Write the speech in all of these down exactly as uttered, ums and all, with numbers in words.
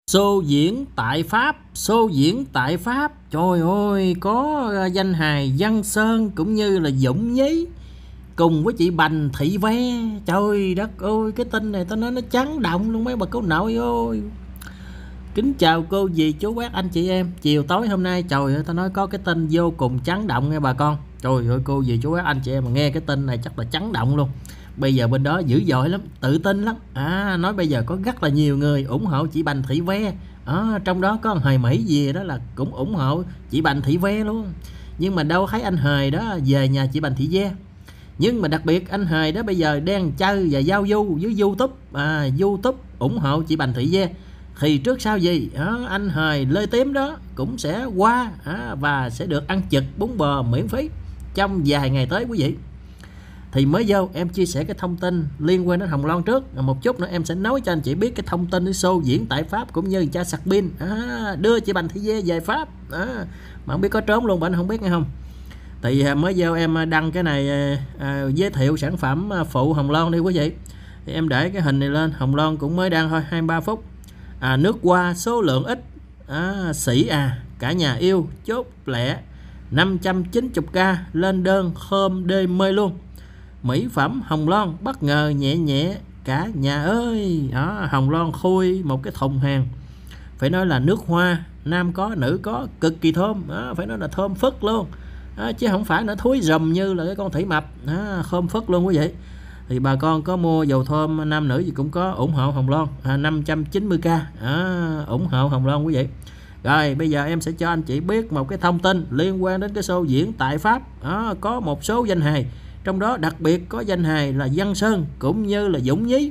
Show diễn tại Pháp, show diễn tại Pháp, trời ơi, có danh hài Văn Sơn cũng như là Dũng Nhí cùng với chị Bành Thị Ve. Trời đất ơi, cái tin này tao nói nó chấn động luôn mấy bà cô nội ơi. Kính chào cô dì chú bác anh chị em. Chiều tối hôm nay trời ơi, tao nói có cái tin vô cùng chấn động nghe bà con. Trời ơi, cô dì chú bác anh chị em mà nghe cái tin này chắc là chấn động luôn. Bây giờ bên đó dữ dội lắm, tự tin lắm. À, nói bây giờ có rất là nhiều người ủng hộ chị Bành Thị Ve. À, trong đó có Hời Mỹ gì đó là cũng ủng hộ chị Bành Thị Ve luôn. Nhưng mà đâu thấy anh Hời đó về nhà chị Bành Thị Ve. Nhưng mà đặc biệt anh Hời đó bây giờ đang chơi và giao du với YouTube, à, YouTube ủng hộ chị Bành Thị Ve. Thì trước sau gì à, anh Hời Lê Tím đó cũng sẽ qua à, và sẽ được ăn trực bún bò miễn phí trong vài ngày tới quý vị. Thì mới vô em chia sẻ cái thông tin liên quan đến Hồng Loan trước, một chút nữa em sẽ nói cho anh chị biết cái thông tin cái show diễn tại Pháp cũng như cha sạc pin à, đưa chị Bành Thị Ve về Pháp à, mà không biết có trốn luôn, bạn không biết nghe không. Thì mới vô em đăng cái này à, giới thiệu sản phẩm phụ Hồng Loan đi quý vị. Thì em để cái hình này lên, Hồng Loan cũng mới đăng thôi, hai mươi ba phút. À, nước hoa số lượng ít à, sĩ à cả nhà yêu chốt lẻ năm trăm chín mươi k lên đơn hôm đêm mê luôn. Mỹ phẩm Hồng Loan bất ngờ nhẹ nhẹ cả nhà ơi. Đó, Hồng Loan khui một cái thùng hàng phải nói là nước hoa, nam có nữ có, cực kỳ thơm. Đó, phải nói là thơm phức luôn. Đó, chứ không phải nó thúi rùm như là cái con thủy mập. Đó, thơm phức luôn quý vị. Thì bà con có mua dầu thơm nam nữ gì cũng có ủng hộ Hồng Loan à, năm trăm chín mươi k à, ủng hộ Hồng Loan quý vị. Rồi bây giờ em sẽ cho anh chị biết một cái thông tin liên quan đến cái show diễn tại Pháp. Đó, có một số danh hài, trong đó đặc biệt có danh hài là Văn Sơn cũng như là Dũng Nhí,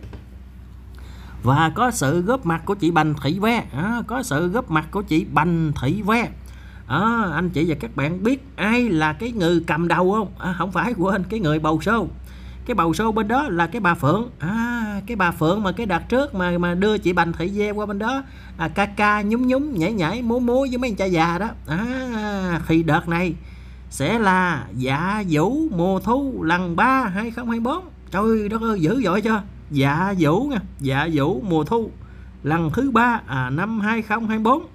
và có sự góp mặt của chị Bành Thị Ve. À, có sự góp mặt của chị Bành Thị Ve. À, anh chị và các bạn biết ai là cái người cầm đầu không? À, không phải, quên, cái người bầu show. Cái bầu show bên đó là cái bà Phượng. À, cái bà Phượng mà cái đợt trước mà mà đưa chị Bành Thị Ve qua bên đó à, ca ca nhúng nhúng nhảy nhảy múa múa với mấy anh cha già đó. À, thì đợt này sẽ là Dạ Vũ mùa thu lần ba hai không hai bốn. Trời đất ơi, dữ dội chưa? Dạ Vũ nha, Dạ Vũ mùa thu lần thứ ba à, năm hai không hai bốn.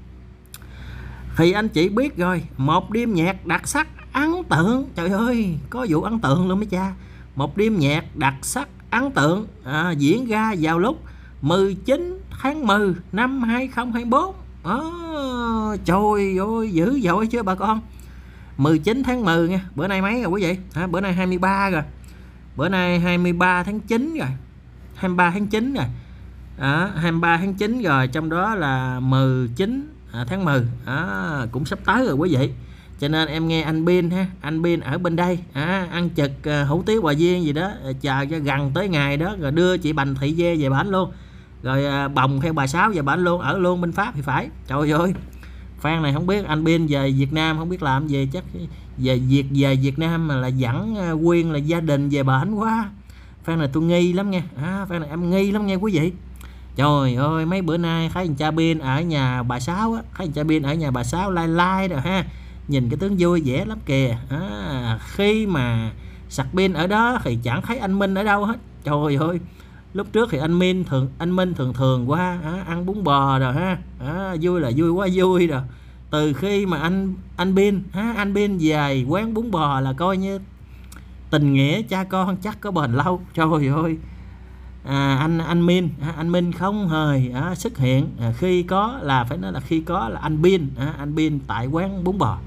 Thì anh chị biết rồi, một đêm nhạc đặc sắc ấn tượng. Trời ơi, có vụ ấn tượng luôn mấy cha. Một đêm nhạc đặc sắc ấn tượng à, diễn ra vào lúc mười chín tháng mười năm hai không hai bốn. À, trời ơi, dữ dội chưa bà con? mười chín tháng mười nha, bữa nay mấy rồi quý vị? À, bữa nay hai mươi ba rồi. Bữa nay hai mươi ba tháng chín rồi. hai mươi ba tháng chín rồi. À, hai mươi ba tháng chín rồi, trong đó là mười chín à, tháng mười. À, cũng sắp tới rồi quý vị. Cho nên em nghe anh Bin ha, anh Bin ở bên đây à, ăn trực uh, hủ tiếu Hòa Viên gì đó, chờ cho gần tới ngày đó rồi đưa chị Bành Thị Ve về bản luôn. Rồi uh, bồng theo bà Sáu về bản luôn, ở luôn bên Pháp thì phải. Trời ơi, fan này không biết anh Bin về Việt Nam không biết làm gì, chắc về Việt về Việt Nam mà là dẫn uh, Quyên là gia đình về bản quá. Fan này tôi nghi lắm nha. À, fan này em nghi lắm nha quý vị. Trời ơi, mấy bữa nay thấy anh cha Bin ở nhà bà Sáu á, thấy anh cha Bin ở nhà bà Sáu lai lai rồi ha. Nhìn cái tướng vui vẻ lắm kìa. À, khi mà sạc pin ở đó thì chẳng thấy anh Minh ở đâu hết. Trời ơi, lúc trước thì anh Minh thường anh Minh thường thường qua à, ăn bún bò rồi ha. À, vui là vui quá vui rồi. Từ khi mà anh anh Bin à, anh Bin về quán bún bò là coi như tình nghĩa cha con chắc có bền lâu. Trời ơi. À, anh anh Minh à, anh Minh không hề à, xuất hiện à, khi có là phải nói là khi có là anh Bin à, anh Bin tại quán bún bò.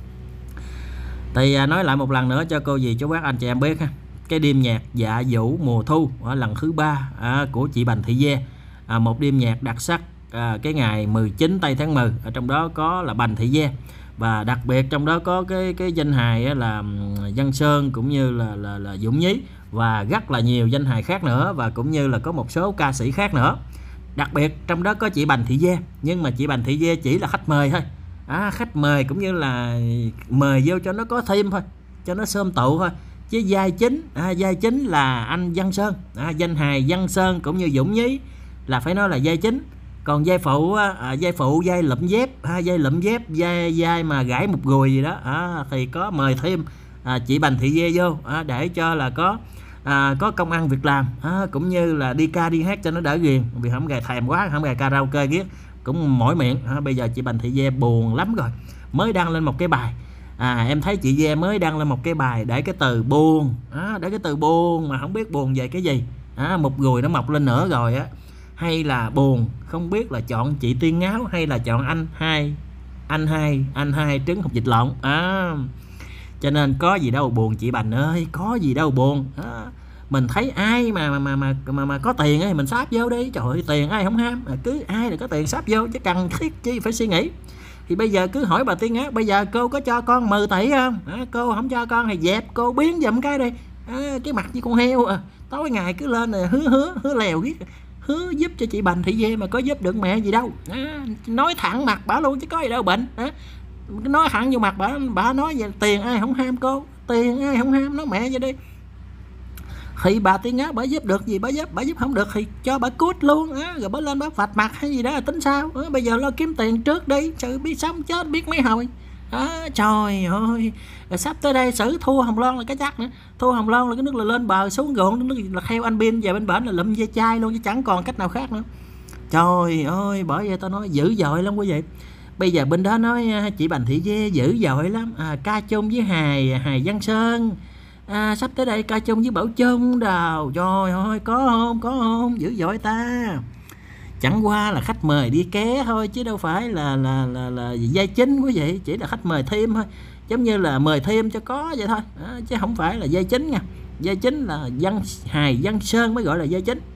Thì à, nói lại một lần nữa cho cô dì chú bác anh chị em biết ha, cái đêm nhạc Dạ Vũ mùa thu à, lần thứ ba à, của chị Bành Thị Ve, à, một đêm nhạc đặc sắc à, cái ngày mười chín tây tháng mười, ở trong đó có là Bành Thị Ve, và đặc biệt trong đó có cái cái danh hài là Văn Sơn cũng như là là, là Dũng Nhí, và rất là nhiều danh hài khác nữa, và cũng như là có một số ca sĩ khác nữa. Đặc biệt trong đó có chị Bành Thị Ve, nhưng mà chị Bành Thị Ve chỉ là khách mời thôi. À, khách mời cũng như là mời vô cho nó có thêm thôi, cho nó xôm tụ thôi, chứ vai chính à, vai chính là anh Văn Sơn à, danh hài Văn Sơn cũng như Dũng Nhí là phải nói là vai chính. Còn vai phụ à, vai phụ vai lụm dép à, vai lụm dép vai vai mà gãi một gùi gì đó à, thì có mời thêm à, chị Bành Thị Ve vô à, để cho là có à, có công ăn việc làm, à, cũng như là đi ca đi hát cho nó đỡ ghiền, vì không gài thèm quá, không gài karaoke ghét cũng mỏi miệng. À, bây giờ chị Bành Thị Ve buồn lắm rồi, mới đăng lên một cái bài, à em thấy chị Ve mới đăng lên một cái bài để cái từ buồn, à, để cái từ buồn mà không biết buồn về cái gì, à, một gùi nó mọc lên nữa rồi á, hay là buồn không biết là chọn chị Tiên Ngáo hay là chọn anh hai anh hai anh hai trứng hột vịt lộn, à, cho nên có gì đâu buồn chị Bành ơi, có gì đâu buồn. À, mình thấy ai mà mà mà mà mà, mà có tiền ấy mình sáp vô đi, trời ơi tiền ai không ham, à, cứ ai là có tiền sáp vô chứ cần thiết chi phải suy nghĩ. Thì bây giờ cứ hỏi bà Tiên Ngáo, bây giờ cô có cho con mười tỷ không? À, cô không cho con thì dẹp cô biến giùm cái đi, à, cái mặt như con heo à, tối ngày cứ lên rồi hứa hứa hứa lèo ghét, hứa giúp cho chị Bành Thị Ve mà có giúp được mẹ gì đâu, à, nói thẳng mặt bả luôn chứ có gì đâu bệnh, à, nói thẳng vô mặt bả, bả nói về tiền ai không ham cô, tiền ai không ham, nói mẹ vậy đi. Thì bà Tiên Ngáo bả giúp được gì bả giúp, bả giúp không được thì cho bả cút luôn, á, rồi bả lên bả vạch mặt hay gì đó là tính sao, à, bây giờ lo kiếm tiền trước đi, chứ biết sống chết biết mấy hồi. À, trời ơi, rồi sắp tới đây xử thua Hồng Loan là cái chắc nữa, thua Hồng Loan là cái nước là lên bờ xuống ruộng, nước là theo anh Bin về bên bển là lụm dây chai luôn chứ chẳng còn cách nào khác nữa. Trời ơi, bởi vậy tao nói dữ dội lắm quý vị. Bây giờ bên đó nói chị Bành Thị Ve dữ dội lắm, à, ca chung với Hài Hài Văn Sơn, à, sắp tới đây ca chung với Bảo Trung đâu, trời ơi có không có không, dữ dội ta. Chẳng qua là khách mời đi ké thôi chứ đâu phải là là là, là vai chính quý vị, chỉ là khách mời thêm thôi, giống như là mời thêm cho có vậy thôi, à, chứ không phải là vai chính nha. Vai chính là Văn Hài Văn Sơn mới gọi là vai chính.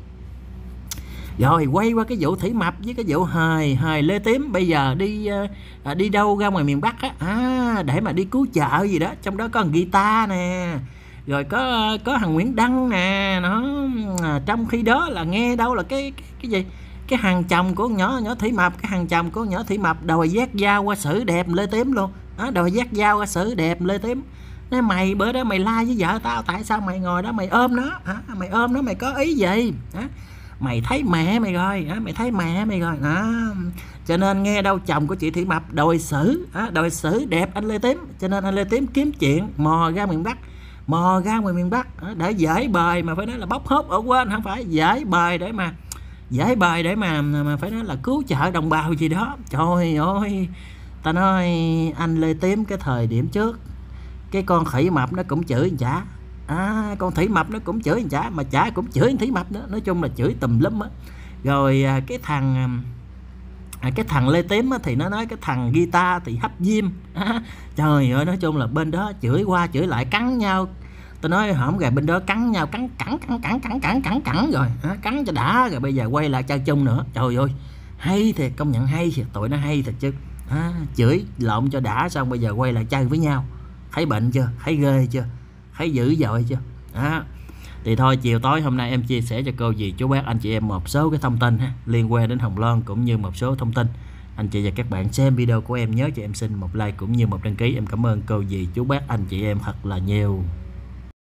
Rồi quay qua cái vụ Thủy Mập với cái vụ Hài Hài Lê Tím, bây giờ đi à, đi đâu ra ngoài miền Bắc á, à, để mà đi cứu chợ gì đó, trong đó có thằng guitar nè, rồi có có thằng Nguyễn Đăng nè, nó à, trong khi đó là nghe đâu là cái cái, cái gì cái hàng chồng của nhỏ nhỏ Thủy Mập, cái hàng chồng của nhỏ Thủy Mập đòi vác dao qua xử đẹp Lê Tím luôn, à, đòi vác dao qua xử đẹp Lê Tím. Nói mày bữa đó mày la với vợ tao, tại sao mày ngồi đó mày ôm nó, à, mày ôm nó mày có ý gì, à, mày thấy mẹ mày rồi, à, mày thấy mẹ mày rồi đó. Cho nên nghe đâu chồng của chị Thủy Mập đòi xử, à, đòi xử đẹp anh Lê Tím, cho nên anh Lê Tím kiếm chuyện mò ra miền Bắc, mò ra ngoài miền Bắc, à, để dễ bời, mà phải nói là bóc hốt ở quên, không phải dễ bời để mà dễ bời để mà mà phải nói là cứu trợ đồng bào gì đó. Trời ơi, ta nói anh Lê Tím cái thời điểm trước, cái con Thủy Mập nó cũng chửi chả, à, con Thủy Mập nó cũng chửi chả, mà chả cũng chửi Thủy Mập nữa, nói chung là chửi tùm lum á. Rồi à, cái thằng à, cái thằng Lê Tím á, thì nó nói cái thằng guitar thì hấp diêm, à, trời ơi, nói chung là bên đó chửi qua chửi lại cắn nhau. Tôi nói hổng gà bên đó cắn nhau, cắn cắn cắn cắn cắn cắn cắn cắn rồi, à, cắn cho đã rồi bây giờ quay lại chơi chung nữa. Trời ơi, hay thiệt, công nhận hay thiệt, tụi nó hay thật chứ, à, chửi lộn cho đã xong bây giờ quay lại chơi với nhau. Thấy bệnh chưa, thấy ghê chưa, thấy dữ dội chưa, đó. Thì thôi chiều tối hôm nay em chia sẻ cho cô dì chú bác anh chị em một số cái thông tin ha, liên quan đến Hồng Loan cũng như một số thông tin. Anh chị và các bạn xem video của em nhớ cho em xin một like cũng như một đăng ký. Em cảm ơn cô dì chú bác anh chị em thật là nhiều.